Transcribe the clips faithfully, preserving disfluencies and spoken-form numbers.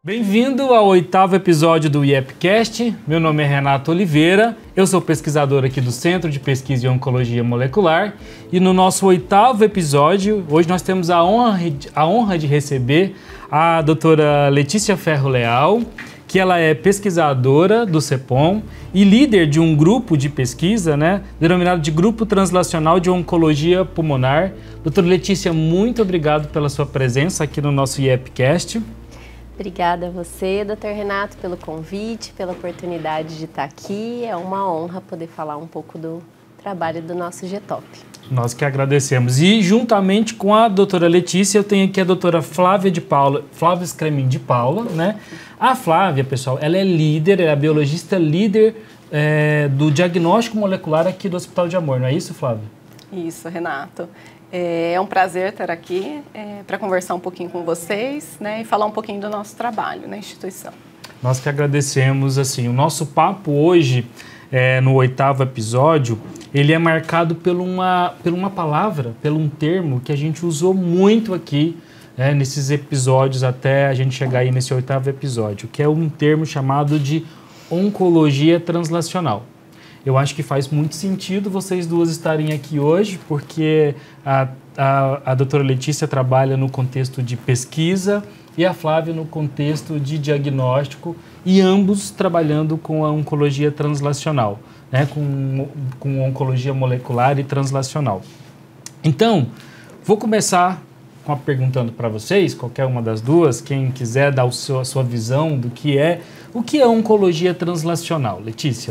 Bem-vindo ao oitavo episódio do IEPcast. Meu nome é Renato Oliveira, eu sou pesquisador aqui do Centro de Pesquisa em Oncologia Molecular e no nosso oitavo episódio, hoje nós temos a honra, a honra de receber a doutora Letícia Ferro Leal, que ela é pesquisadora do CEPOM e líder de um grupo de pesquisa, né, denominado de Grupo Translacional de Oncologia Pulmonar. Doutora Letícia, muito obrigado pela sua presença aqui no nosso IEPcast. Obrigada a você, doutor Renato, pelo convite, pela oportunidade de estar aqui. É uma honra poder falar um pouco do trabalho do nosso G T O P. Nós que agradecemos. E juntamente com a doutora Letícia, eu tenho aqui a doutora Flávia de Paula, Flávia Scremin de Paula, né? A Flávia, pessoal, ela é líder, é a biologista líder é, do diagnóstico molecular aqui do Hospital de Amor, não é isso, Flávia? Isso, Renato. É um prazer estar aqui é, para conversar um pouquinho com vocês, né, e falar um pouquinho do nosso trabalho na instituição. Nós que agradecemos. Assim, o nosso papo hoje, é, no oitavo episódio, ele é marcado por uma, por uma palavra, por um termo que a gente usou muito aqui, né, nesses episódios até a gente chegar aí nesse oitavo episódio, que é um termo chamado de oncologia translacional. Eu acho que faz muito sentido vocês duas estarem aqui hoje, porque a, a, a doutora Letícia trabalha no contexto de pesquisa e a Flávia no contexto de diagnóstico, e ambos trabalhando com a oncologia translacional, né, com, com oncologia molecular e translacional. Então, vou começar com a, perguntando para vocês, qualquer uma das duas, quem quiser dar o seu, a sua visão do que é, o que é oncologia translacional. Letícia?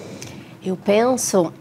Eu penso,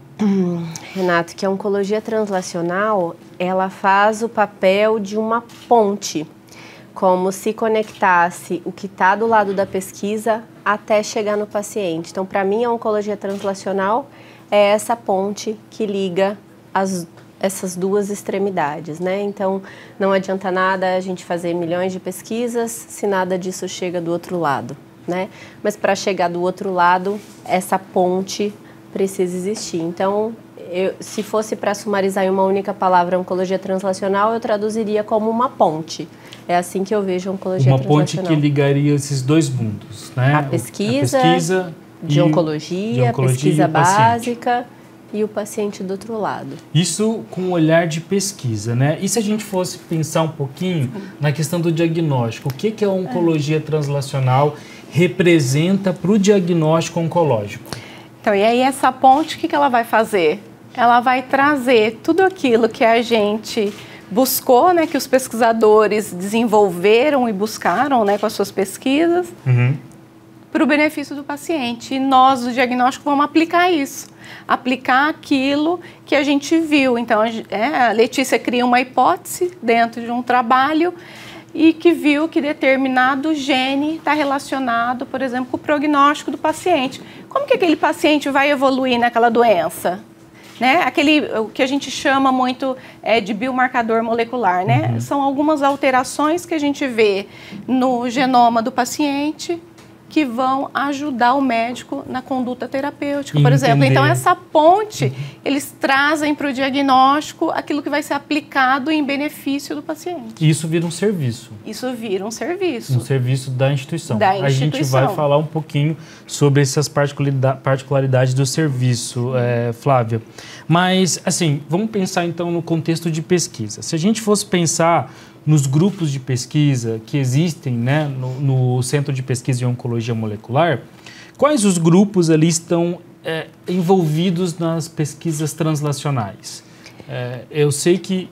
Renato, que a oncologia translacional, ela faz o papel de uma ponte, como se conectasse o que está do lado da pesquisa até chegar no paciente. Então, para mim, a oncologia translacional é essa ponte que liga as, essas duas extremidades, né? Então, não adianta nada a gente fazer milhões de pesquisas se nada disso chega do outro lado, né? Mas para chegar do outro lado, essa ponte precisa existir. Então, eu, se fosse para sumarizar em uma única palavra oncologia translacional, eu traduziria como uma ponte. É assim que eu vejo a oncologia uma translacional. Uma ponte que ligaria esses dois mundos, né? A pesquisa, a pesquisa de, oncologia, de oncologia, pesquisa e básica e o paciente do outro lado. Isso com o olhar de pesquisa, né? E se a gente fosse pensar um pouquinho na questão do diagnóstico, o que, que a oncologia é. translacional representa para o diagnóstico oncológico? Então, e aí essa ponte, o que, que ela vai fazer? Ela vai trazer tudo aquilo que a gente buscou, né, que os pesquisadores desenvolveram e buscaram, né, com as suas pesquisas, uhum. para o benefício do paciente. E nós, do diagnóstico, vamos aplicar isso. Aplicar aquilo que a gente viu. Então, é, a Letícia cria uma hipótese dentro de um trabalho e que viu que determinado gene está relacionado, por exemplo, com o prognóstico do paciente. Como que aquele paciente vai evoluir naquela doença? Né? Aquele, o que a gente chama muito é, de biomarcador molecular, né? Uhum. São algumas alterações que a gente vê no genoma do paciente que vão ajudar o médico na conduta terapêutica, por Entender. exemplo. Então, essa ponte, uhum. eles trazem para o diagnóstico aquilo que vai ser aplicado em benefício do paciente. Isso vira um serviço. Isso vira um serviço. Um serviço da instituição. Da instituição. A gente vai falar um pouquinho sobre essas particularidades do serviço, é, Flávia. Mas, assim, vamos pensar então no contexto de pesquisa. Se a gente fosse pensar nos grupos de pesquisa que existem, né, no, no Centro de Pesquisa em Oncologia Molecular, quais os grupos ali estão é, envolvidos nas pesquisas translacionais? É, eu sei que,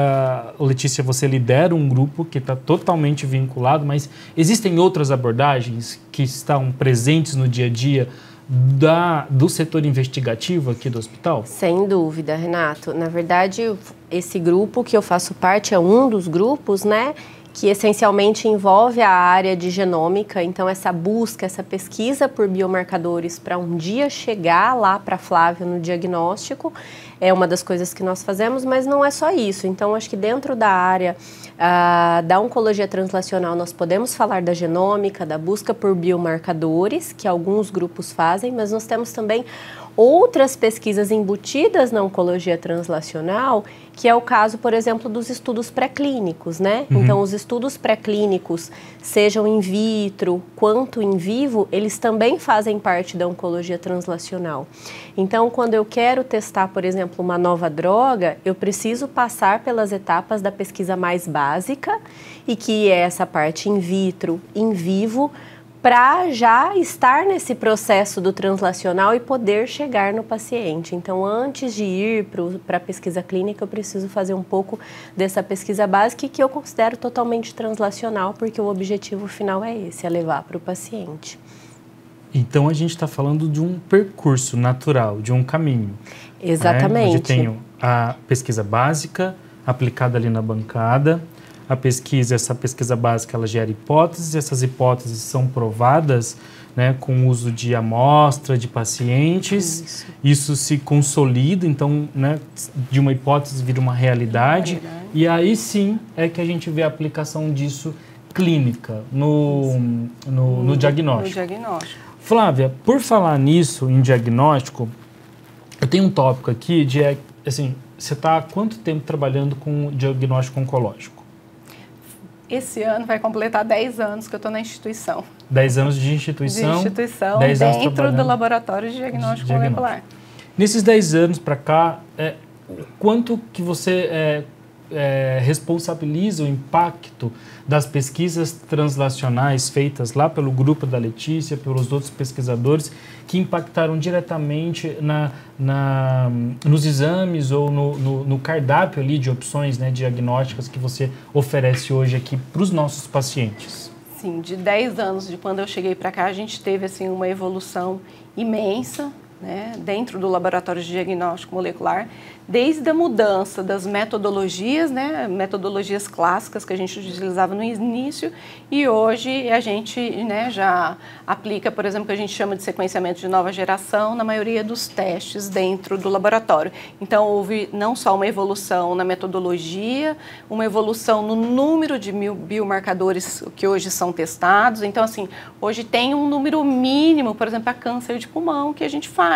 uh, Letícia, você lidera um grupo que está totalmente vinculado, mas existem outras abordagens que estão presentes no dia a dia Da, do setor investigativo aqui do hospital? Sem dúvida, Renato. Na verdade, esse grupo que eu faço parte é um dos grupos, né, que essencialmente envolve a área de genômica. Então, essa busca, essa pesquisa por biomarcadores para um dia chegar lá para a Flávia no diagnóstico é uma das coisas que nós fazemos, mas não é só isso. Então, acho que dentro da área uh, da oncologia translacional, nós podemos falar da genômica, da busca por biomarcadores, que alguns grupos fazem, mas nós temos também outras pesquisas embutidas na oncologia translacional, que é o caso, por exemplo, dos estudos pré-clínicos, né? Uhum. Então, os estudos pré-clínicos, sejam in vitro quanto in vivo, eles também fazem parte da oncologia translacional. Então, quando eu quero testar, por exemplo, uma nova droga, eu preciso passar pelas etapas da pesquisa mais básica, e que é essa parte in vitro, in vivo, para já estar nesse processo do translacional e poder chegar no paciente. Então, antes de ir para a pesquisa clínica, eu preciso fazer um pouco dessa pesquisa básica, que eu considero totalmente translacional, porque o objetivo final é esse, é levar para o paciente. Então, a gente está falando de um percurso natural, de um caminho. Exatamente. Né? Onde tem a pesquisa básica aplicada ali na bancada. A pesquisa, essa pesquisa básica, ela gera hipóteses, essas hipóteses são provadas, né, com o uso de amostra, de pacientes. Isso, Isso se consolida, então, né, de uma hipótese vira uma realidade, realidade. E aí sim é que a gente vê a aplicação disso clínica, no, no, no diagnóstico. No diagnóstico. Flávia, por falar nisso, em diagnóstico, eu tenho um tópico aqui de, assim, você está há quanto tempo trabalhando com diagnóstico oncológico? Esse ano vai completar dez anos que eu estou na instituição. dez anos de instituição? De instituição, dentro do laboratório de diagnóstico de molecular. Nesses dez anos para cá, é, quanto que você é, é, responsabiliza o impacto das pesquisas translacionais feitas lá pelo grupo da Letícia, pelos outros pesquisadores, que impactaram diretamente na, na, nos exames ou no, no, no cardápio ali de opções, né, diagnósticas que você oferece hoje aqui para os nossos pacientes? Sim, de dez anos de quando eu cheguei para cá, a gente teve assim, uma evolução imensa, né, dentro do laboratório de diagnóstico molecular, desde a mudança das metodologias, né, metodologias clássicas que a gente utilizava no início, e hoje a gente, né, já aplica, por exemplo, o que a gente chama de sequenciamento de nova geração na maioria dos testes dentro do laboratório. Então, houve não só uma evolução na metodologia, uma evolução no número de biomarcadores que hoje são testados. Então, assim, hoje tem um número mínimo, por exemplo, para câncer de pulmão que a gente faz.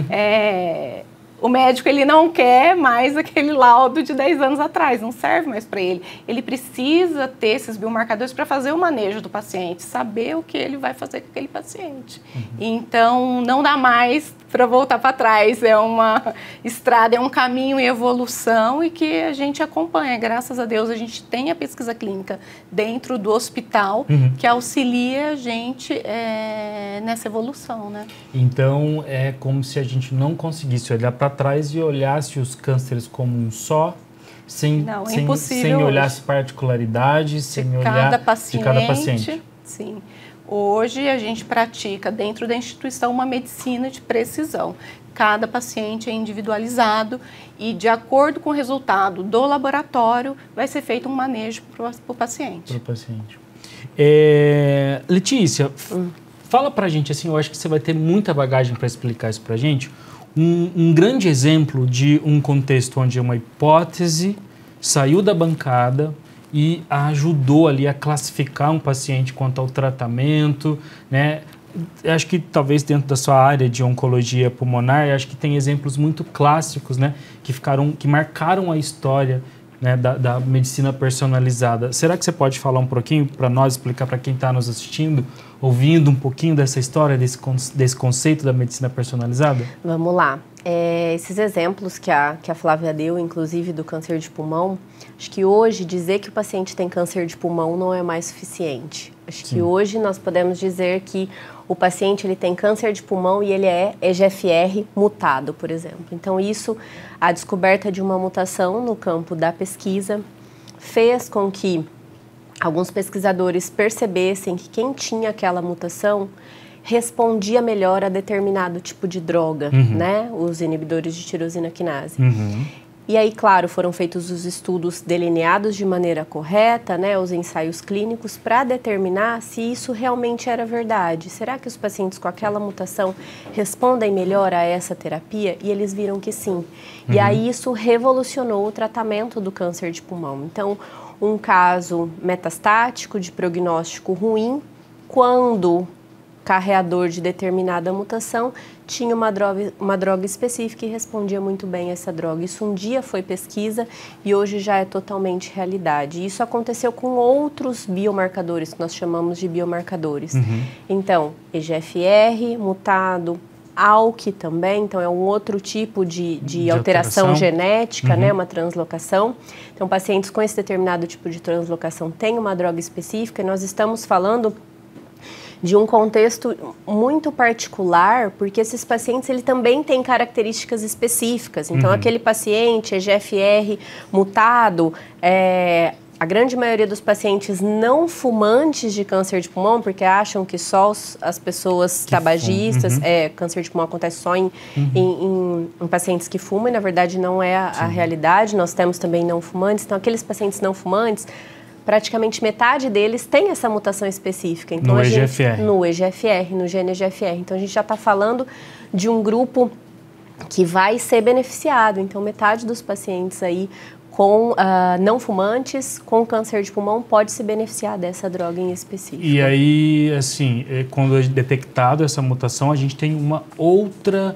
É, o médico ele não quer mais aquele laudo de dez anos atrás, não serve mais para ele. Ele precisa ter esses biomarcadores para fazer o manejo do paciente, saber o que ele vai fazer com aquele paciente. Uhum. Então, não dá mais para voltar para trás, é uma estrada, é um caminho em evolução e que a gente acompanha. Graças a Deus, a gente tem a pesquisa clínica dentro do hospital, uhum, que auxilia a gente é, nessa evolução, né? Então, é como se a gente não conseguisse olhar para trás e olhasse os cânceres como um só, sem, não, é sem, sem olhar as particularidades, sem olhar cada paciente, de cada paciente. Sim. Hoje a gente pratica dentro da instituição uma medicina de precisão. Cada paciente é individualizado e, de acordo com o resultado do laboratório, vai ser feito um manejo para o paciente. Para o paciente. É, Letícia, hum. fala para a gente, assim, eu acho que você vai ter muita bagagem para explicar isso para a gente, um, um grande exemplo de um contexto onde uma hipótese saiu da bancada e ajudou ali a classificar um paciente quanto ao tratamento, né? Acho que talvez dentro da sua área de oncologia pulmonar, acho que tem exemplos muito clássicos, né? Que ficaram, que marcaram a história, né, da, da medicina personalizada. Será que você pode falar um pouquinho para nós, explicar para quem está nos assistindo, ouvindo um pouquinho dessa história, desse, desse conceito da medicina personalizada? Vamos lá. É, esses exemplos que a, que a Flávia deu, inclusive do câncer de pulmão, acho que hoje dizer que o paciente tem câncer de pulmão não é mais suficiente. Acho Sim. que hoje nós podemos dizer que o paciente ele tem câncer de pulmão e ele é E G F R mutado, por exemplo. Então isso, a descoberta de uma mutação no campo da pesquisa fez com que alguns pesquisadores percebessem que quem tinha aquela mutação respondia melhor a determinado tipo de droga, uhum, né? Os inibidores de tirosina quinase. Uhum. E aí, claro, foram feitos os estudos delineados de maneira correta, né? Os ensaios clínicos para determinar se isso realmente era verdade. Será que os pacientes com aquela mutação respondem melhor a essa terapia? E eles viram que sim. Uhum. E aí isso revolucionou o tratamento do câncer de pulmão. Então, um caso metastático de prognóstico ruim, quando carreador de determinada mutação tinha uma droga, uma droga específica e respondia muito bem a essa droga. Isso um dia foi pesquisa e hoje já é totalmente realidade. Isso aconteceu com outros biomarcadores, que nós chamamos de biomarcadores. Uhum. Então, E G F R mutado, A L K também, então é um outro tipo de, de, de alteração, alteração genética, uhum. né, uma translocação. Então, pacientes com esse determinado tipo de translocação têm uma droga específica e nós estamos falando de um contexto muito particular, porque esses pacientes ele também têm características específicas. Então, uhum. aquele paciente E G F R mutado, é, a grande maioria dos pacientes não fumantes de câncer de pulmão, porque acham que só os, as pessoas que tabagistas, uhum. é, câncer de pulmão acontece só em, uhum. em, em, em pacientes que fumam, e na verdade não é a, a realidade. Nós temos também não fumantes. Então, aqueles pacientes não fumantes, praticamente metade deles tem essa mutação específica. Então, no a gente, E G F R. No E G F R, no gene E G F R. Então, a gente já está falando de um grupo que vai ser beneficiado. Então, metade dos pacientes aí com uh, não fumantes, com câncer de pulmão, pode se beneficiar dessa droga em específico. E aí, assim, quando é detectado essa mutação, a gente tem uma outra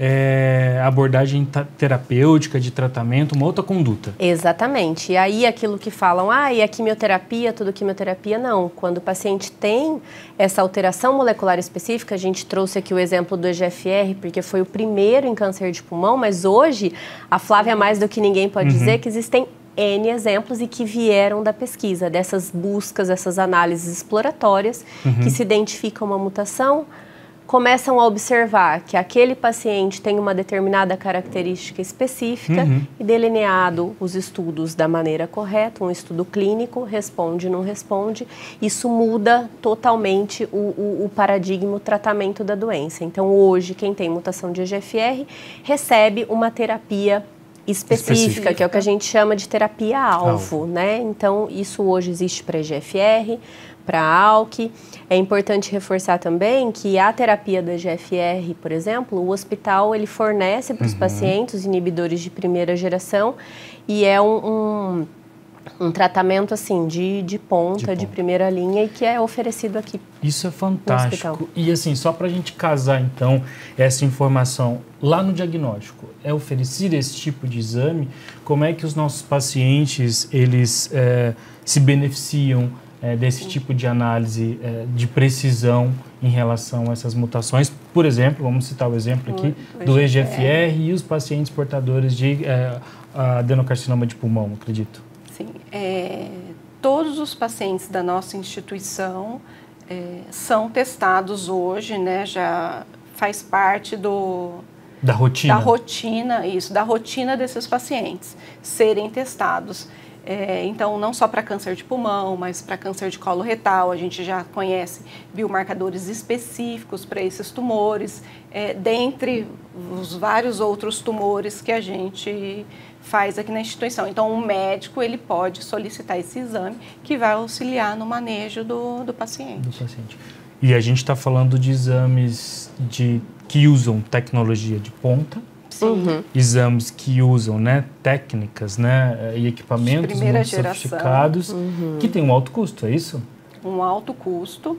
é, abordagem terapêutica, de tratamento, uma outra conduta. Exatamente. E aí, aquilo que falam, ah, e a quimioterapia, tudo quimioterapia, não. Quando o paciente tem essa alteração molecular específica, a gente trouxe aqui o exemplo do E G F R, porque foi o primeiro em câncer de pulmão, mas hoje, a Flávia, mais do que ninguém pode uhum. dizer que existem N exemplos e que vieram da pesquisa, dessas buscas, essas análises exploratórias, uhum. que se identifica uma mutação, começam a observar que aquele paciente tem uma determinada característica específica uhum. e delineado os estudos da maneira correta, um estudo clínico, responde, não responde, isso muda totalmente o, o, o paradigma, o tratamento da doença. Então, hoje, quem tem mutação de E G F R recebe uma terapia específica, específica, que é o que a gente chama de terapia-alvo, Alvo. né? Então, isso hoje existe para E G F R, para A L K. É importante reforçar também que a terapia do E G F R, por exemplo, o hospital ele fornece para os uhum. pacientes os inibidores de primeira geração e é um, um, um tratamento assim de, de, ponta, de ponta, de primeira linha e que é oferecido aqui. Isso é fantástico. E assim, só para a gente casar então essa informação lá no diagnóstico, é oferecido esse tipo de exame? Como é que os nossos pacientes eles é, se beneficiam É, desse tipo de análise é, de precisão em relação a essas mutações? Por exemplo, vamos citar o exemplo aqui o, do E G F R e os pacientes portadores de é, adenocarcinoma de pulmão, acredito. Sim, é, todos os pacientes da nossa instituição é, são testados hoje, né, já faz parte do... Da rotina? Da rotina, isso, da rotina desses pacientes serem testados. É, então, não só para câncer de pulmão, mas para câncer de colo retal, a gente já conhece biomarcadores específicos para esses tumores, é, dentre os vários outros tumores que a gente faz aqui na instituição. Então, um médico ele pode solicitar esse exame que vai auxiliar no manejo do, do paciente. Do paciente. E a gente está falando de exames de, que usam tecnologia de ponta, Uhum. exames que usam, né, técnicas, né, e equipamentos muito geração. sofisticados, uhum. que tem um alto custo, é isso? Um alto custo.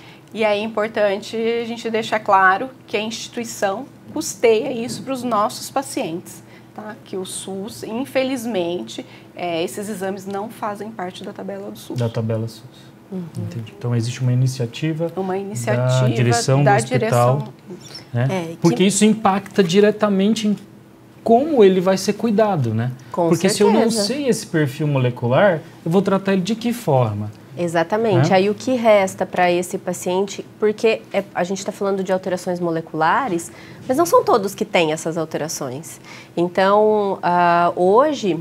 E é importante a gente deixar claro que a instituição custeia isso para os nossos pacientes, tá? Que o SUS, infelizmente, é, esses exames não fazem parte da tabela do SUS. Da tabela SUS. Uhum. Entendi. Então, existe uma iniciativa, uma iniciativa da direção da do hospital, direção. Né? É, que... porque isso impacta diretamente em como ele vai ser cuidado, né? Com porque certeza. se eu não sei esse perfil molecular, eu vou tratar ele de que forma? Exatamente. Né? Aí o que resta para esse paciente, porque é, a gente está falando de alterações moleculares, mas não são todos que têm essas alterações. Então, uh, hoje...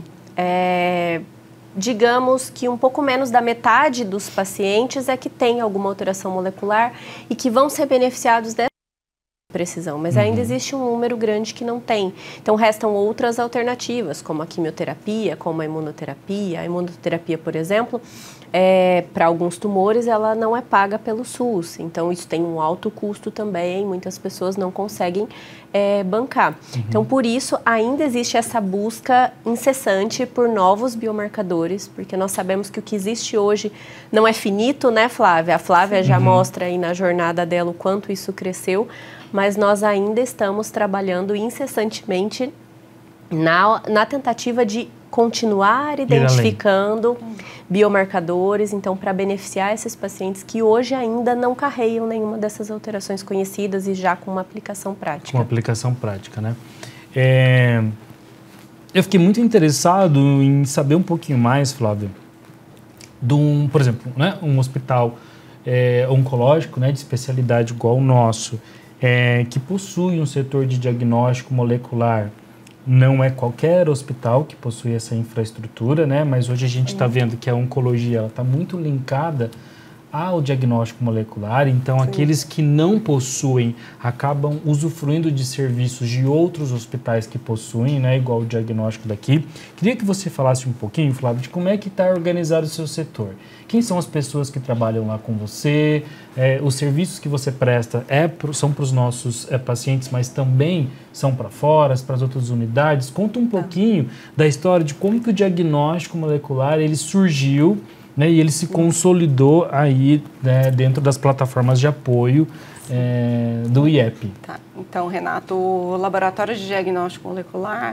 É, digamos que um pouco menos da metade dos pacientes é que tem alguma alteração molecular e que vão ser beneficiados dessa precisão, mas Uhum. ainda existe um número grande que não tem. Então, restam outras alternativas, como a quimioterapia, como a imunoterapia. A imunoterapia, por exemplo, é, para alguns tumores, ela não é paga pelo SUS. Então, isso tem um alto custo também, muitas pessoas não conseguem é, bancar. Uhum. Então, por isso, ainda existe essa busca incessante por novos biomarcadores, porque nós sabemos que o que existe hoje não é finito, né, Flávia? A Flávia já uhum. mostra aí na jornada dela o quanto isso cresceu, mas nós ainda estamos trabalhando incessantemente na, na tentativa de continuar identificando biomarcadores, então, para beneficiar esses pacientes que hoje ainda não carregam nenhuma dessas alterações conhecidas e já com uma aplicação prática. Com uma aplicação prática, né? É... Eu fiquei muito interessado em saber um pouquinho mais, Flávia, de um, por exemplo, né, um hospital é, oncológico, né, de especialidade igual o nosso, É, que possui um setor de diagnóstico molecular. Não é qualquer hospital que possui essa infraestrutura, né? Mas hoje a gente está vendo que a oncologia está muito linkada ao diagnóstico molecular, então Sim. aqueles que não possuem acabam usufruindo de serviços de outros hospitais que possuem, né? Igual o diagnóstico daqui. Queria que você falasse um pouquinho, Flávio, de como é que está organizado o seu setor. Quem são as pessoas que trabalham lá com você? É, os serviços que você presta é pro, são para os nossos é, pacientes, mas também são para fora, para as outras unidades? Conta um pouquinho da história de como que o diagnóstico molecular ele surgiu, né, e ele se consolidou aí, né, dentro das plataformas de apoio é, do I E P. Tá. Então, Renato, o Laboratório de Diagnóstico Molecular,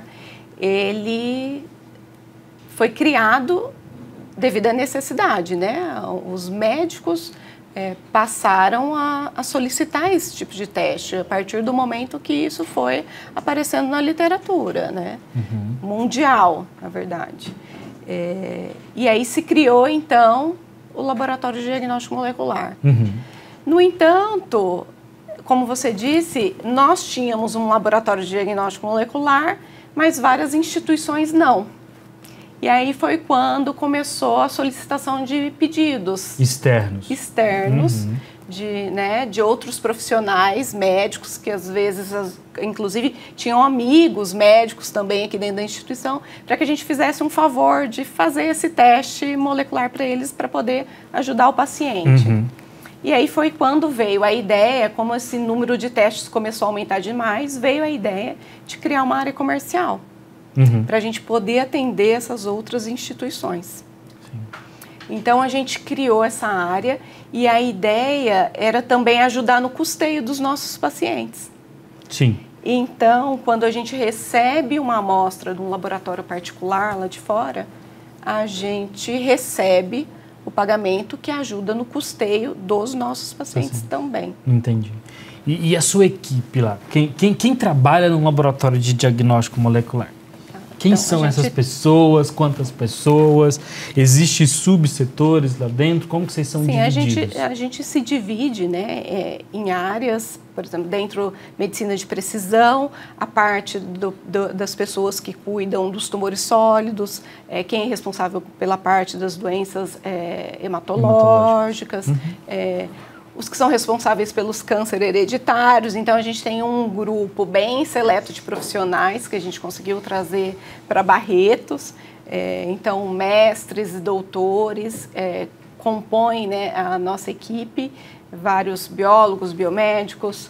ele foi criado devido à necessidade, né? Os médicos é, passaram a, a solicitar esse tipo de teste a partir do momento que isso foi aparecendo na literatura, né? Uhum. Mundial, na verdade. É, e aí se criou, então, o Laboratório de Diagnóstico Molecular. Uhum. No entanto, como você disse, nós tínhamos um laboratório de diagnóstico molecular, mas várias instituições não. E aí foi quando começou a solicitação de pedidos externos, externos uhum. de, né, de outros profissionais médicos que às vezes, as, inclusive, tinham amigos médicos também aqui dentro da instituição, para que a gente fizesse um favor de fazer esse teste molecular para eles, para poder ajudar o paciente. Uhum. E aí foi quando veio a ideia, como esse número de testes começou a aumentar demais, veio a ideia de criar uma área comercial. Uhum. Para a gente poder atender essas outras instituições. Sim. Então, a gente criou essa área e a ideia era também ajudar no custeio dos nossos pacientes. Sim. Então, quando a gente recebe uma amostra de um laboratório particular lá de fora, a gente recebe o pagamento que ajuda no custeio dos nossos pacientes assim. Também. Entendi. E, e a sua equipe lá? Quem, quem, quem trabalha no laboratório de diagnóstico molecular? Quem então, são gente... essas pessoas? Quantas pessoas? Existem subsetores lá dentro? Como que vocês são Sim, divididos? A gente, a gente se divide, né, é, em áreas, por exemplo, dentro medicina de precisão, a parte do, do, das pessoas que cuidam dos tumores sólidos, é, quem é responsável pela parte das doenças é, hematológicas, uhum. é, os que são responsáveis pelos cânceres hereditários. Então, a gente tem um grupo bem seleto de profissionais que a gente conseguiu trazer para Barretos. É, então, mestres e doutores é, compõem, né, a nossa equipe, vários biólogos, biomédicos,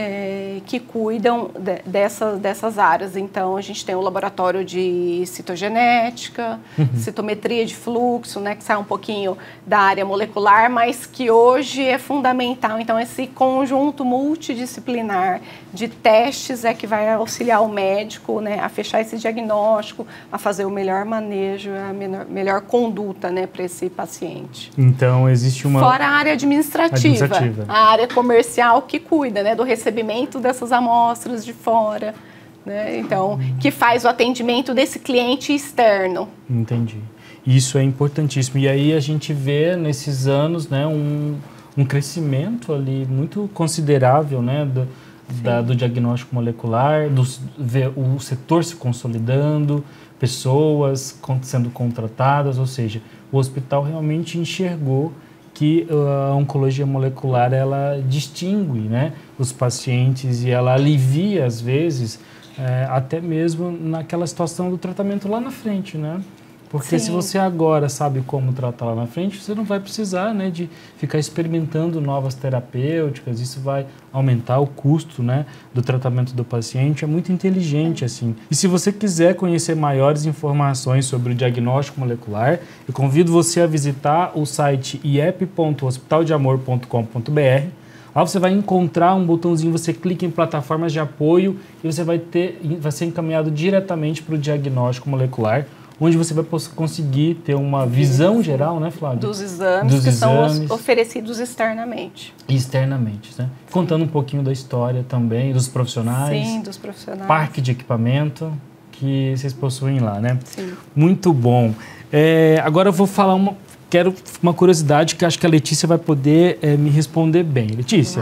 é, que cuidam de, dessas, dessas áreas. Então, a gente tem o laboratório de citogenética, uhum. citometria de fluxo, né, que sai um pouquinho da área molecular, mas que hoje é fundamental. Então, esse conjunto multidisciplinar de testes é que vai auxiliar o médico, né, a fechar esse diagnóstico, a fazer o melhor manejo, a menor, melhor conduta, né, para esse paciente. Então, existe uma... Fora a área administrativa, administrativa. A área comercial que cuida, né, do recebimento dessas amostras de fora, né? Então, que faz o atendimento desse cliente externo. Entendi. Isso é importantíssimo. E aí a gente vê nesses anos, né, um, um crescimento ali muito considerável, né, do, da, do diagnóstico molecular, do, ver o setor se consolidando, pessoas sendo contratadas, ou seja, o hospital realmente enxergou que a oncologia molecular, ela distingue, né, os pacientes e ela alivia, às vezes, é, até mesmo naquela situação do tratamento lá na frente, né? Porque Sim. se você agora sabe como tratar lá na frente, você não vai precisar, né, de ficar experimentando novas terapêuticas. Isso vai aumentar o custo, né, do tratamento do paciente. É muito inteligente, assim. E se você quiser conhecer maiores informações sobre o diagnóstico molecular, eu convido você a visitar o site i e p ponto hospital de amor ponto com ponto b r. Lá você vai encontrar um botãozinho, você clica em plataformas de apoio e você vai, ter, vai ser encaminhado diretamente para o diagnóstico molecular, onde você vai conseguir ter uma visão geral, né, Flávia? Dos exames Dos que exames. são oferecidos externamente. Externamente, né? Contando um pouquinho da história também, dos profissionais. Sim, dos profissionais. Parque de equipamento que vocês possuem lá, né? Sim. Muito bom. É, agora eu vou falar uma... Quero uma curiosidade que acho que a Letícia vai poder é, me responder bem. Letícia,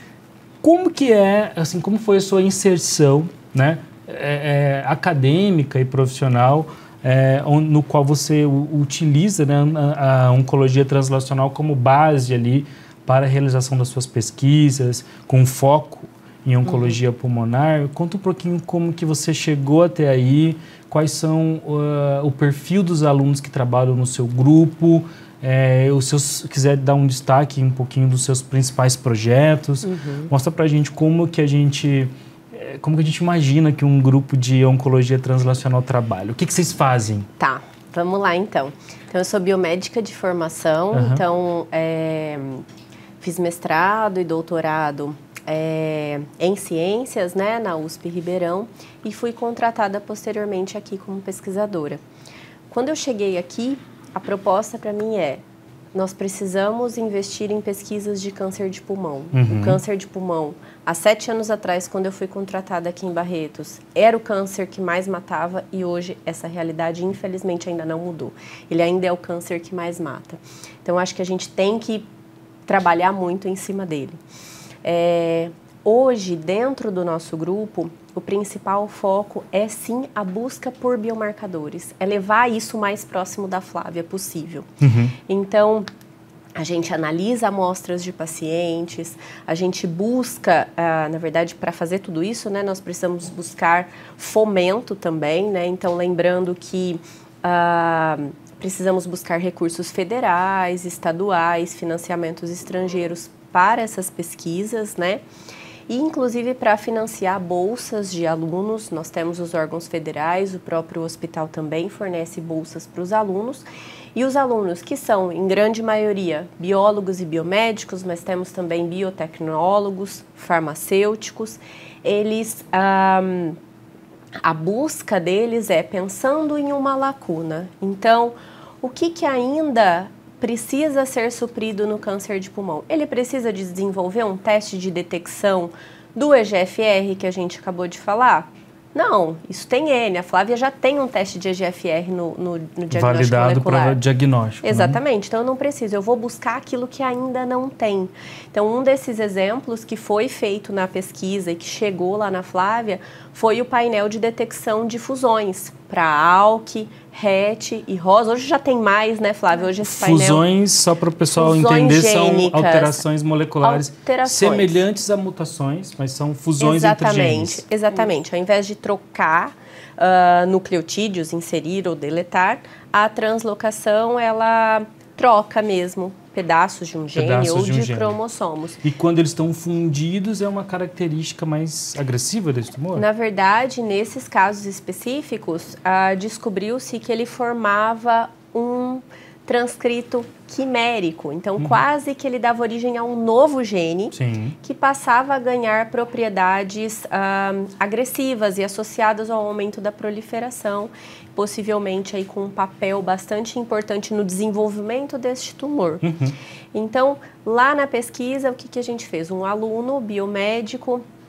como que é, assim, como foi a sua inserção, né, é, é, acadêmica e profissional, É, no qual você utiliza, né, a, a oncologia translacional como base ali para a realização das suas pesquisas, com foco em oncologia uhum. pulmonar? Conta um pouquinho como que você chegou até aí, quais são uh, o perfil dos alunos que trabalham no seu grupo, é, os seus, quiser dar um destaque um pouquinho dos seus principais projetos, uhum. mostra pra gente como que a gente... Como que a gente imagina que um grupo de oncologia translacional trabalha? O que, que vocês fazem? Tá, vamos lá então. Então, eu sou biomédica de formação, uhum. então é, fiz mestrado e doutorado é, em ciências, né, na U S P Ribeirão, e fui contratada posteriormente aqui como pesquisadora. Quando eu cheguei aqui, a proposta para mim é: nós precisamos investir em pesquisas de câncer de pulmão. Uhum. O câncer de pulmão, há sete anos atrás, quando eu fui contratada aqui em Barretos, era o câncer que mais matava e hoje essa realidade, infelizmente, ainda não mudou. Ele ainda é o câncer que mais mata. Então, acho que a gente tem que trabalhar muito em cima dele. É, hoje, dentro do nosso grupo, o principal foco é, sim, a busca por biomarcadores. É levar isso mais próximo da Flávia possível. Uhum. Então, a gente analisa amostras de pacientes, a gente busca, ah, na verdade, para fazer tudo isso, né, nós precisamos buscar fomento também, né? Então, lembrando que ah, precisamos buscar recursos federais, estaduais, financiamentos estrangeiros para essas pesquisas, né? E, inclusive, para financiar bolsas de alunos, nós temos os órgãos federais, o próprio hospital também fornece bolsas para os alunos. E os alunos, que são, em grande maioria, biólogos e biomédicos, mas temos também biotecnólogos, farmacêuticos, eles, ah, a busca deles é pensando em uma lacuna. Então, o que, que ainda precisa ser suprido no câncer de pulmão? Ele precisa de desenvolver um teste de detecção do E G F R que a gente acabou de falar? Não, isso tem N. A Flávia já tem um teste de E G F R no, no, no diagnóstico validado molecular. para diagnóstico. Exatamente. Né? Então, eu não preciso. Eu vou buscar aquilo que ainda não tem. Então, um desses exemplos que foi feito na pesquisa e que chegou lá na Flávia foi o painel de detecção de fusões para A L K, R E T e R O S. Hoje já tem mais, né, Flávia? Hoje esse painel... Fusões, só para o pessoal fusões entender, gênicas, são alterações moleculares alterações. semelhantes a mutações, mas são fusões exatamente, entre genes. Exatamente. Ao invés de trocar uh, nucleotídeos, inserir ou deletar, a translocação, ela troca mesmo pedaços de um gene pedaços ou de, um de cromossomos. E quando eles estão fundidos, é uma característica mais agressiva desse tumor? Na verdade, nesses casos específicos, uh, descobriu-se que ele formava um transcrito quimérico. Então, uhum. quase que ele dava origem a um novo gene Sim. que passava a ganhar propriedades uh, agressivas e associadas ao aumento da proliferação, possivelmente aí com um papel bastante importante no desenvolvimento deste tumor. Uhum. Então, lá na pesquisa, o que, que a gente fez? Um aluno biomédico,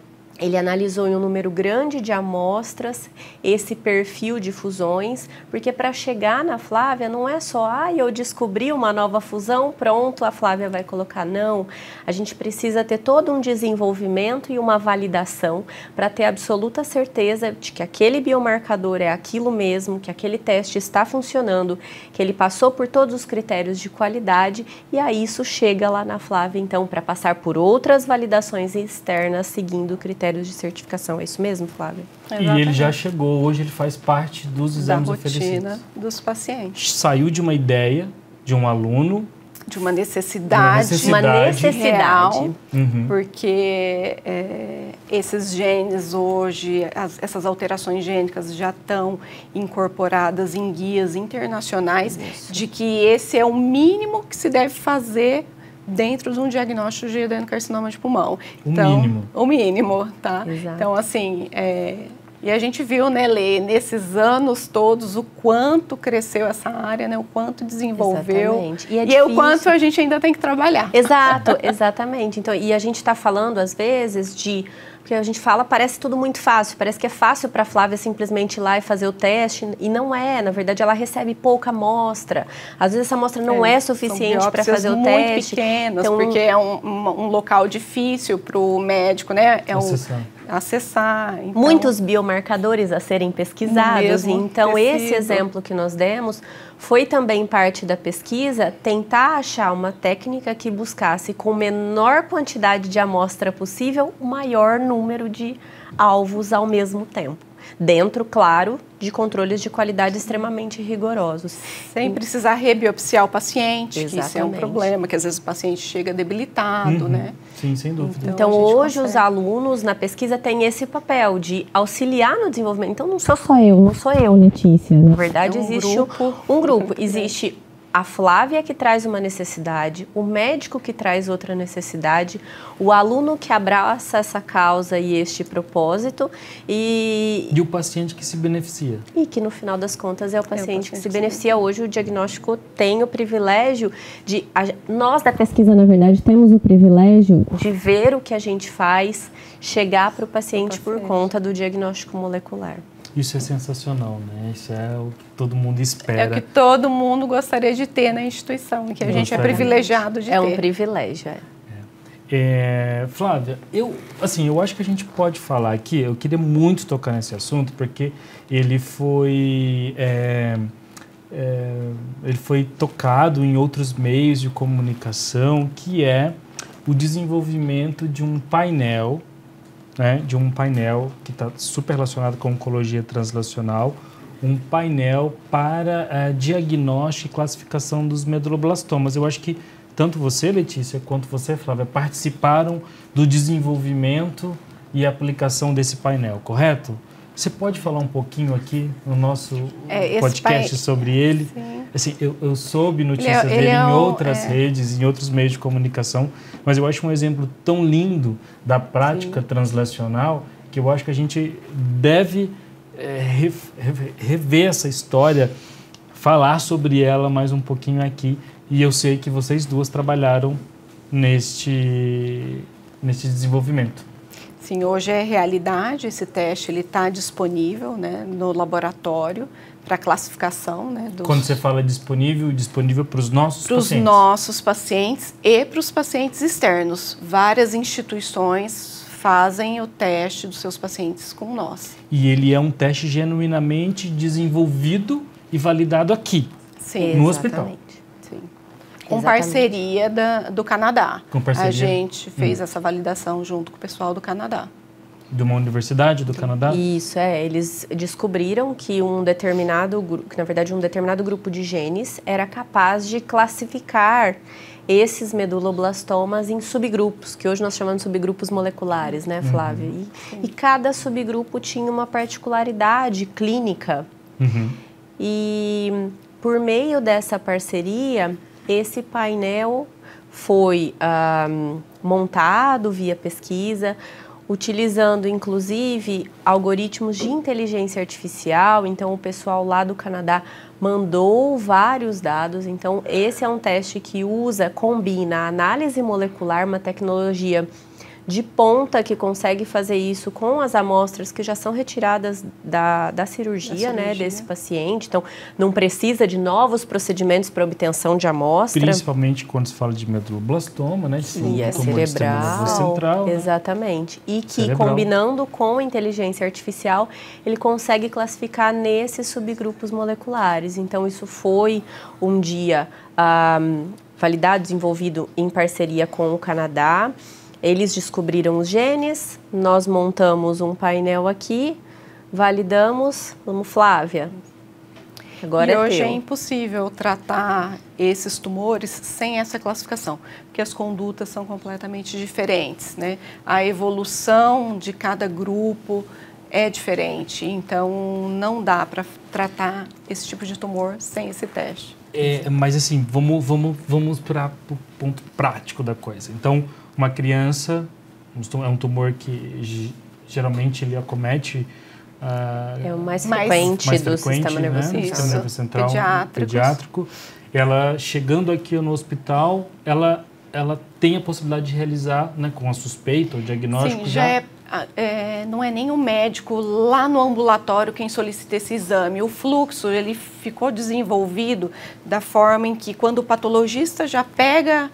Ele analisou em um número grande de amostras esse perfil de fusões, porque para chegar na Flávia não é só, ah, eu descobri uma nova fusão, pronto, a Flávia vai colocar. Não, a gente precisa ter todo um desenvolvimento e uma validação para ter absoluta certeza de que aquele biomarcador é aquilo mesmo, que aquele teste está funcionando, que ele passou por todos os critérios de qualidade e aí isso chega lá na Flávia, então, para passar por outras validações externas seguindo critérios de certificação. É isso mesmo, Flávia? Exatamente. E ele já chegou, hoje ele faz parte dos exames da oferecidos. rotina dos pacientes. Saiu de uma ideia de um aluno, de uma necessidade, de uma necessidade, uma necessidade. real, uhum. porque é, esses genes hoje, as, essas alterações gênicas já estão incorporadas em guias internacionais. Isso. De que esse é o mínimo que se deve fazer dentro de um diagnóstico de adenocarcinoma de pulmão. O então, mínimo. O mínimo, tá? Exato. Então, assim, é, e a gente viu, né, Lê, nesses anos todos, o quanto cresceu essa área, né, o quanto desenvolveu. Exatamente. E, é e o quanto a gente ainda tem que trabalhar. Exato, exatamente. Então, e a gente está falando, às vezes, de... Porque a gente fala, parece tudo muito fácil, parece que é fácil para a Flávia simplesmente ir lá e fazer o teste, e não é, na verdade ela recebe pouca amostra, às vezes essa amostra não é, é suficiente para fazer o muito teste. Pequenas, então, porque é um, um, um local difícil para o médico, né? É acessar. Um, acessar. Então, muitos biomarcadores a serem pesquisados, então tecido. Esse exemplo que nós demos foi também parte da pesquisa tentar achar uma técnica que buscasse com menor quantidade de amostra possível o maior número de alvos ao mesmo tempo. Dentro, claro, de controles de qualidade extremamente rigorosos. Sem precisar rebiopsiar o paciente, Exatamente. que isso é um problema, que às vezes o paciente chega debilitado, uhum. né? Sim, sem dúvida. Então, então hoje consegue. Os alunos na pesquisa têm esse papel de auxiliar no desenvolvimento. Então não sou só eu, não sou eu, Letícia. Na verdade, é um existe grupo. um grupo. Existe a Flávia que traz uma necessidade, o médico que traz outra necessidade, o aluno que abraça essa causa e este propósito e... E o paciente que se beneficia. E que no final das contas é o paciente, é o paciente que se que beneficia. Hoje o diagnóstico tem o privilégio de... A, nós da pesquisa, na verdade, temos o privilégio de ver o que a gente faz chegar para o paciente por conta do diagnóstico molecular. Isso é sensacional, né? Isso é o que todo mundo espera. É o que todo mundo gostaria de ter na instituição, que a Gostaria. gente é privilegiado de é ter. É um privilégio, é. É, Flávia, eu, assim, eu acho que a gente pode falar aqui, eu queria muito tocar nesse assunto, porque ele foi, é, é, ele foi tocado em outros meios de comunicação, que é o desenvolvimento de um painel, né, de um painel que está super relacionado com oncologia translacional, um painel para uh, diagnóstico e classificação dos meduloblastomas. Eu acho que tanto você, Letícia, quanto você, Flávia, participaram do desenvolvimento e aplicação desse painel, correto? Você pode falar um pouquinho aqui no nosso é, podcast pai... sobre ele? Sim. Assim, eu, eu soube notícias ele é, dele ele é em outras é... redes, em outros meios de comunicação, mas eu acho um exemplo tão lindo da prática Sim. translacional que eu acho que a gente deve é, rever, rever essa história, falar sobre ela mais um pouquinho aqui. E eu sei que vocês duas trabalharam neste, neste desenvolvimento. Sim, hoje é realidade, esse teste ele está disponível, né, no laboratório para classificação. Né, dos... Quando você fala disponível, disponível para os nossos pros pacientes? Para os nossos pacientes e para os pacientes externos. Várias instituições fazem o teste dos seus pacientes com nós. E ele é um teste genuinamente desenvolvido e validado aqui, Sim, no exatamente. hospital. Sim. Com Exatamente. parceria da, do Canadá. Com parceria? A gente fez hum. essa validação junto com o pessoal do Canadá. De uma universidade do Canadá? Isso, é. Eles descobriram que um determinado, que na verdade um determinado grupo de genes era capaz de classificar esses meduloblastomas em subgrupos, que hoje nós chamamos de subgrupos moleculares, né, Flávia? Uhum. E, e cada subgrupo tinha uma particularidade clínica. Uhum. E por meio dessa parceria, esse painel foi um, montado via pesquisa, utilizando inclusive algoritmos de inteligência artificial. Então o pessoal lá do Canadá mandou vários dados. Então esse é um teste que usa, combina a análise molecular, uma tecnologia de ponta que consegue fazer isso com as amostras que já são retiradas da, da cirurgia, da cirurgia. Né, desse paciente. Então, não precisa de novos procedimentos para obtenção de amostra. Principalmente quando se fala de meduloblastoma, né? E é cerebral. Central, exatamente. Né? E que, cerebral. combinando com inteligência artificial, ele consegue classificar nesses subgrupos moleculares. Então, isso foi um dia um, validado, desenvolvido em parceria com o Canadá. Eles descobriram os genes, nós montamos um painel aqui, validamos. Vamos, Flávia. Agora e é hoje teu. É impossível tratar esses tumores sem essa classificação, porque as condutas são completamente diferentes, né? A evolução de cada grupo é diferente, então não dá para tratar esse tipo de tumor sem esse teste. É, mas assim, vamos, vamos, vamos para o ponto prático da coisa. Então, uma criança, é um tumor que geralmente ele acomete... Uh, é o mais frequente, mais do frequente, sistema nervoso né? central. Sistema nervoso central Pediátricos. pediátrico. Ela, chegando aqui no hospital, ela, ela tem a possibilidade de realizar, né, com a suspeita, o diagnóstico. Sim, já, já... É, é, não é nem o médico lá no ambulatório quem solicita esse exame. O fluxo, ele ficou desenvolvido da forma em que, quando o patologista já pega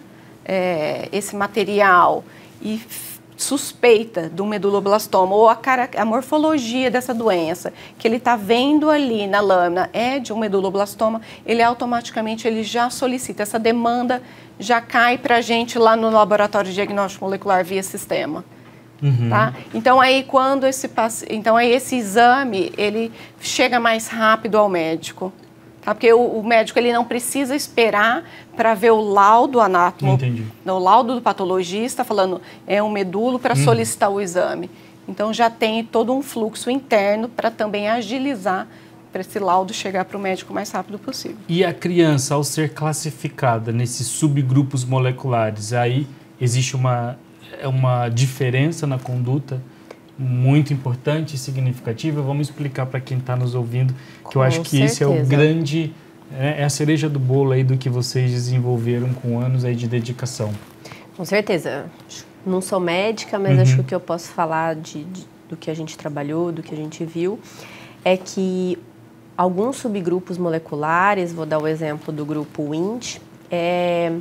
é, esse material e suspeita do meduloblastoma ou a, cara, a morfologia dessa doença que ele está vendo ali na lâmina é de um meduloblastoma, ele automaticamente ele já solicita, essa demanda já cai para a gente lá no laboratório de diagnóstico molecular via sistema. Uhum. Tá? Então aí quando esse então aí esse exame ele chega mais rápido ao médico. Tá? Porque o, o médico ele não precisa esperar para ver o laudo anátomo, Entendi. o laudo do patologista falando é um medulo para hum. solicitar o exame. Então já tem todo um fluxo interno para também agilizar para esse laudo chegar para o médico o mais rápido possível. E a criança, ao ser classificada nesses subgrupos moleculares, aí existe uma, uma diferença na conduta muito importante e significativa. Vamos explicar para quem está nos ouvindo, que Com eu acho que certeza. esse é o grande, é, é a cereja do bolo aí do que vocês desenvolveram com anos aí de dedicação. Com certeza. Não sou médica, mas uhum. acho que o que eu posso falar de, de, do que a gente trabalhou, do que a gente viu, é que alguns subgrupos moleculares, vou dar o exemplo do grupo W I N T, é...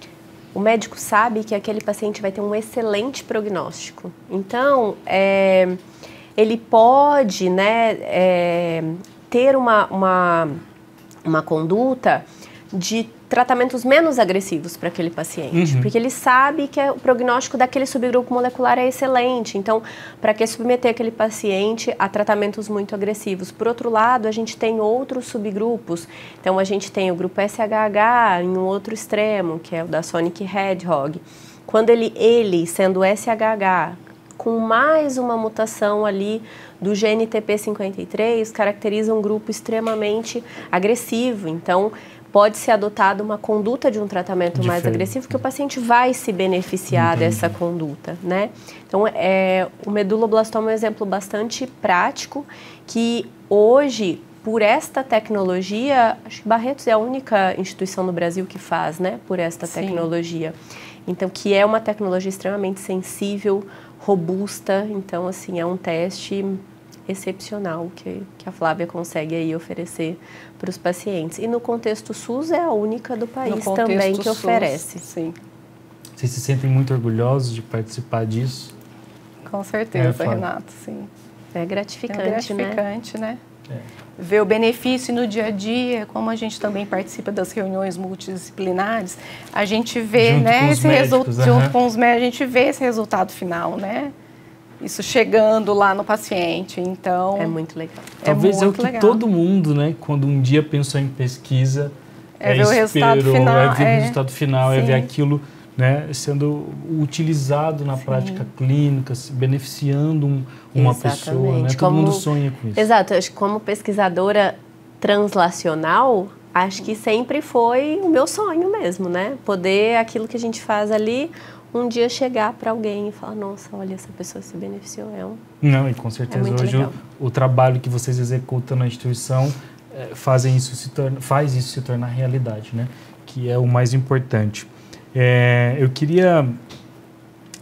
o médico sabe que aquele paciente vai ter um excelente prognóstico. Então, é, ele pode, né, é, ter uma, uma, uma conduta de tratamentos menos agressivos para aquele paciente, uhum. porque ele sabe que o prognóstico daquele subgrupo molecular é excelente. Então, para que submeter aquele paciente a tratamentos muito agressivos? Por outro lado, a gente tem outros subgrupos. Então, a gente tem o grupo S H H em um outro extremo, que é o da Sonic Hedgehog. Quando ele, ele sendo S H H, com mais uma mutação ali do gene T P cinquenta e três, caracteriza um grupo extremamente agressivo. Então, pode ser adotada uma conduta de um tratamento Diferente. mais agressivo, que o paciente vai se beneficiar Entendi. dessa conduta, né? Então, é, o meduloblastoma é um exemplo bastante prático, que hoje, por esta tecnologia, acho que Barretos é a única instituição no Brasil que faz, né? Por esta Sim. tecnologia. Então, que é uma tecnologia extremamente sensível, robusta. Então, assim, é um teste excepcional que, que a Flávia consegue aí oferecer para os pacientes. E no contexto SUS é a única do país também que SUS, oferece. Sim. Vocês se sentem muito orgulhosos de participar disso? Com certeza, é, Renato, sim. É gratificante, é gratificante, né? né? É. Ver o benefício no dia a dia, como a gente também participa das reuniões multidisciplinares, a gente vê, junto né, esse resultado, uhum. junto com os médicos, a gente vê esse resultado final, né? Isso chegando lá no paciente, então... É muito legal. Talvez é, é o que legal. todo mundo, né, quando um dia pensou em pesquisa, é, é ver o resultado final, é ver é, o resultado final, sim. é ver aquilo, né, sendo utilizado na sim. prática clínica, beneficiando um, uma Exatamente. pessoa, né? Todo como, mundo sonha com isso. Exato, acho que como pesquisadora translacional, acho que sempre foi o meu sonho mesmo, né? Poder, aquilo que a gente faz ali, um dia chegar para alguém e falar, nossa, olha, essa pessoa se beneficiou. É um... Não, e com certeza é hoje o, o trabalho que vocês executam na instituição é, fazem isso se torna, faz isso se tornar realidade, né? Que é o mais importante. É, eu queria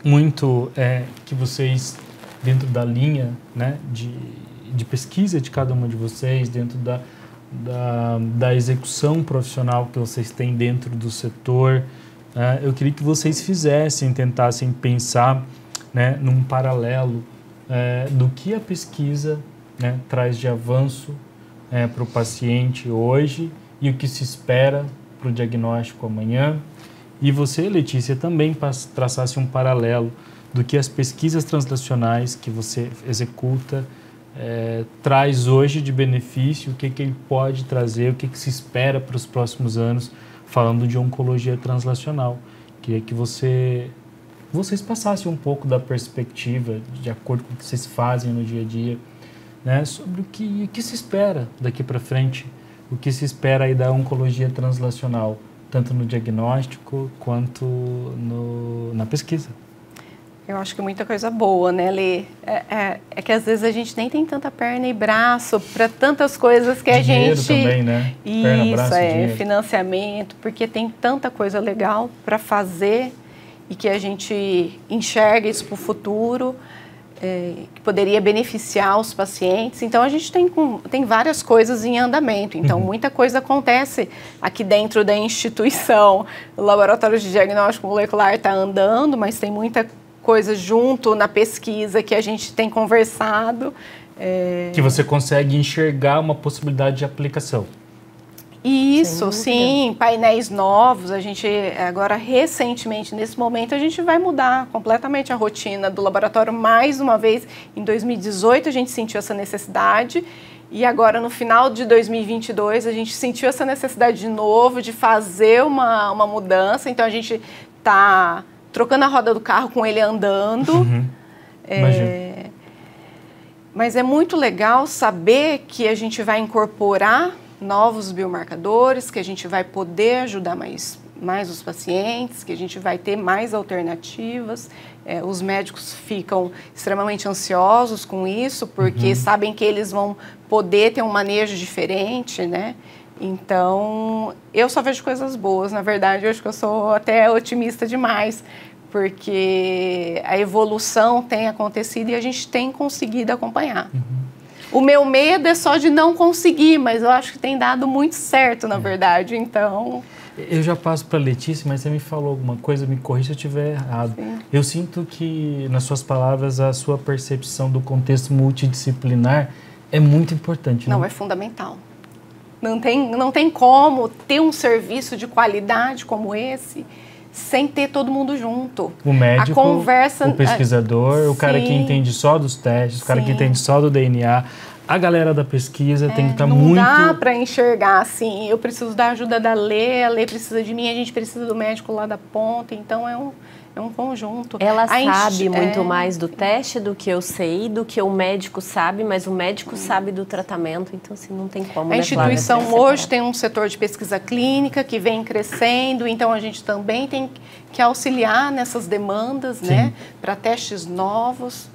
muito é, que vocês, dentro da linha, né, de, de pesquisa de cada uma de vocês, dentro da, da, da execução profissional que vocês têm dentro do setor, é, eu queria que vocês fizessem, tentassem pensar, né, num paralelo é, do que a pesquisa, né, traz de avanço é, para o paciente hoje e o que se espera para o diagnóstico amanhã. E você, Letícia, também traçasse um paralelo do que as pesquisas translacionais que você executa é, traz hoje de benefício, o que, que ele pode trazer, o que, que se espera para os próximos anos, falando de oncologia translacional. Queria que você, vocês passassem um pouco da perspectiva, de acordo com o que vocês fazem no dia a dia, né, sobre o que, o que se espera daqui para frente, o que se espera aí da oncologia translacional, tanto no diagnóstico quanto no, na pesquisa. Eu acho que muita coisa boa, né, Lê? É, é, é que às vezes a gente nem tem tanta perna e braço para tantas coisas que dinheiro a gente... também, né? Isso, perna, braço, é, dinheiro. Financiamento, porque tem tanta coisa legal para fazer e que a gente enxerga isso para o futuro, é, que poderia beneficiar os pacientes. Então, a gente tem, tem várias coisas em andamento. Então, uhum. muita coisa acontece aqui dentro da instituição. O laboratório de diagnóstico molecular está andando, mas tem muita coisa junto na pesquisa que a gente tem conversado. É... Que você consegue enxergar uma possibilidade de aplicação. Isso, sim, painéis novos. A gente, agora, recentemente, nesse momento, a gente vai mudar completamente a rotina do laboratório. Mais uma vez, em dois mil e dezoito, a gente sentiu essa necessidade. E agora, no final de dois mil e vinte e dois, a gente sentiu essa necessidade de novo, de fazer uma, uma mudança. Então, a gente está trocando a roda do carro com ele andando. Uhum. É, mas é muito legal saber que a gente vai incorporar novos biomarcadores, que a gente vai poder ajudar mais, mais os pacientes, que a gente vai ter mais alternativas. É, os médicos ficam extremamente ansiosos com isso, porque uhum. sabem que eles vão poder ter um manejo diferente, né? Então, eu só vejo coisas boas. Na verdade, eu acho que eu sou até otimista demais, porque a evolução tem acontecido e a gente tem conseguido acompanhar. Uhum. O meu medo é só de não conseguir, mas eu acho que tem dado muito certo, na verdade, então... Eu já passo para a Letícia, mas você me falou alguma coisa, me corrija se eu estiver errado. Sim. Eu sinto que, nas suas palavras, a sua percepção do contexto multidisciplinar é muito importante. Não, não? é fundamental. Não tem, não tem como ter um serviço de qualidade como esse sem ter todo mundo junto. O médico, a conversa, o pesquisador, é, o cara que entende só dos testes, sim. o cara que entende só do D N A. A galera da pesquisa é, tem que estar tá muito... Não dá para enxergar assim, eu preciso da ajuda da Lê, a Lê precisa de mim, a gente precisa do médico lá da ponta, então é um, é um conjunto. Ela a sabe inst... muito é... mais do teste do que eu sei, do que o médico sabe, mas o médico hum. sabe do tratamento, então assim, não tem como. A né, instituição Flávia, hoje tem um setor de pesquisa clínica que vem crescendo, então a gente também tem que auxiliar nessas demandas, sim. né, para testes novos.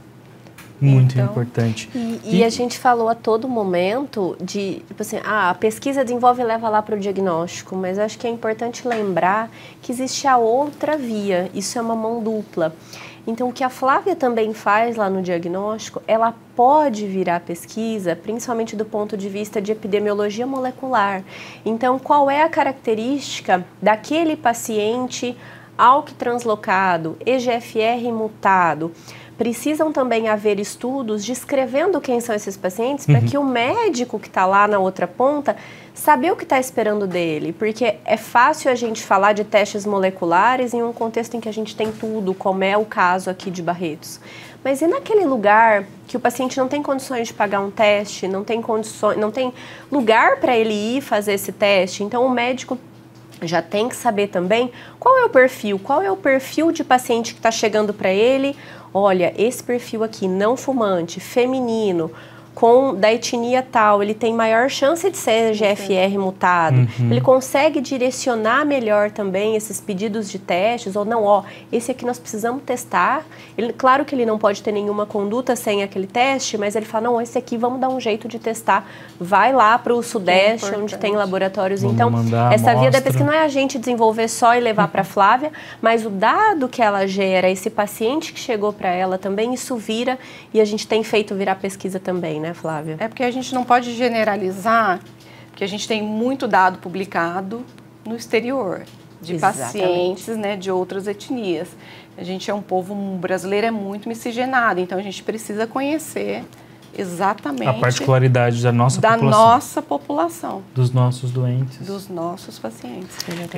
Muito então, importante. E, e, e a gente falou a todo momento de, tipo assim, ah, a pesquisa desenvolve e leva lá para o diagnóstico, mas acho que é importante lembrar que existe a outra via, isso é uma mão dupla. Então, o que a Flávia também faz lá no diagnóstico, ela pode virar pesquisa, principalmente do ponto de vista de epidemiologia molecular. Então, qual é a característica daquele paciente A L K translocado, E G F R mutado? Precisam também haver estudos descrevendo quem são esses pacientes uhum. para que o médico que está lá na outra ponta saber o que está esperando dele. Porque é fácil a gente falar de testes moleculares em um contexto em que a gente tem tudo, como é o caso aqui de Barretos. Mas e naquele lugar que o paciente não tem condições de pagar um teste, não tem, condições, não tem lugar para ele ir fazer esse teste? Então o médico já tem que saber também qual é o perfil, qual é o perfil de paciente que está chegando para ele. Olha, esse perfil aqui, não fumante, feminino, com da etnia tal, ele tem maior chance de ser G F R mutado. Uhum. Ele consegue direcionar melhor também esses pedidos de testes, ou não, ó, esse aqui nós precisamos testar. Ele, claro que ele não pode ter nenhuma conduta sem aquele teste, mas ele fala, não, esse aqui vamos dar um jeito de testar. Vai lá para o Sudeste, onde tem laboratórios. Vamos então, essa via da pesquisa não é a gente desenvolver só e levar para a Flávia, mas o dado que ela gera, esse paciente que chegou para ela também, isso vira, e a gente tem feito virar pesquisa também, né, Flávia? É porque a gente não pode generalizar, porque a gente tem muito dado publicado no exterior, de Exatamente. pacientes, né, de outras etnias. A gente é um povo, um brasileiro é muito miscigenado, então a gente precisa conhecer exatamente a particularidade da nossa da população. nossa população. Dos nossos doentes. Dos nossos pacientes.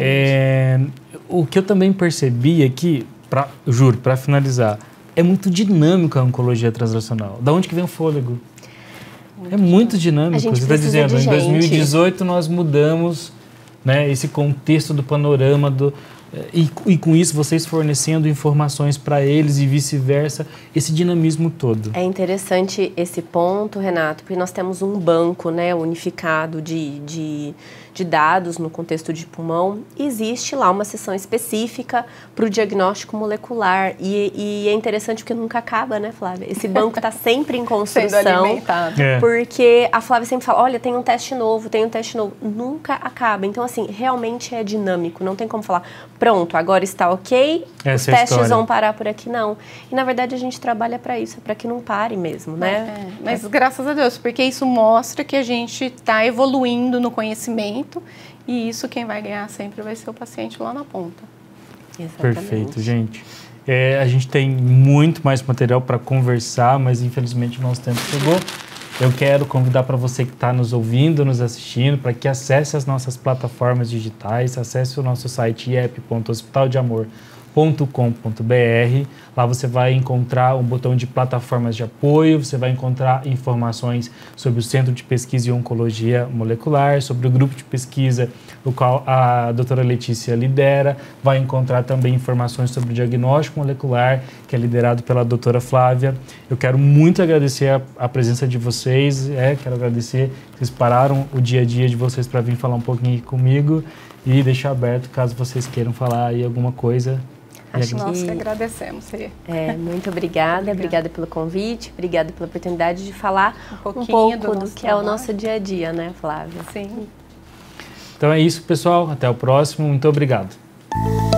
É, o que eu também percebi aqui, pra, juro, para finalizar, é muito dinâmica a oncologia translacional. Da onde que vem o fôlego? Muito é muito dinâmico. Você está dizendo, de em dois mil e dezoito nós mudamos, né, esse contexto do panorama do... E, e com isso vocês fornecendo informações para eles e vice-versa, esse dinamismo todo. É interessante esse ponto, Renato, porque nós temos um banco, né, unificado de, de, de dados no contexto de pulmão. Existe lá uma seção específica para o diagnóstico molecular e, e é interessante porque nunca acaba, né, Flávia? Esse banco está sempre em construção, é. porque a Flávia sempre fala, olha, tem um teste novo, tem um teste novo. Nunca acaba. Então, assim, realmente é dinâmico, não tem como falar... Pronto, agora está ok, Essa os é testes vão parar por aqui, não. E, na verdade, a gente trabalha para isso, para que não pare mesmo, né? É, mas, é. graças a Deus, porque isso mostra que a gente está evoluindo no conhecimento e isso quem vai ganhar sempre vai ser o paciente lá na ponta. Exatamente. Perfeito, gente. É, a gente tem muito mais material para conversar, mas, infelizmente, o nosso tempo chegou. Eu quero convidar para você que está nos ouvindo, nos assistindo, para que acesse as nossas plataformas digitais, acesse o nosso site i e p ponto hospital de amor ponto com ponto b r. Lá você vai encontrar um botão de plataformas de apoio, você vai encontrar informações sobre o Centro de Pesquisa em Oncologia Molecular, sobre o grupo de pesquisa, o qual a doutora Letícia lidera, vai encontrar também informações sobre o diagnóstico molecular, que é liderado pela doutora Flávia. Eu quero muito agradecer a, a presença de vocês, é, quero agradecer que vocês pararam o dia a dia de vocês para vir falar um pouquinho aqui comigo e deixar aberto caso vocês queiram falar aí alguma coisa. Acho que nós que agradecemos. É, muito obrigada, obrigada, obrigada pelo convite, obrigada pela oportunidade de falar um, pouquinho um pouco do, do que trabalho. É o nosso dia a dia, né, Flávia? Sim. Então é isso, pessoal. Até o próximo. Muito obrigado.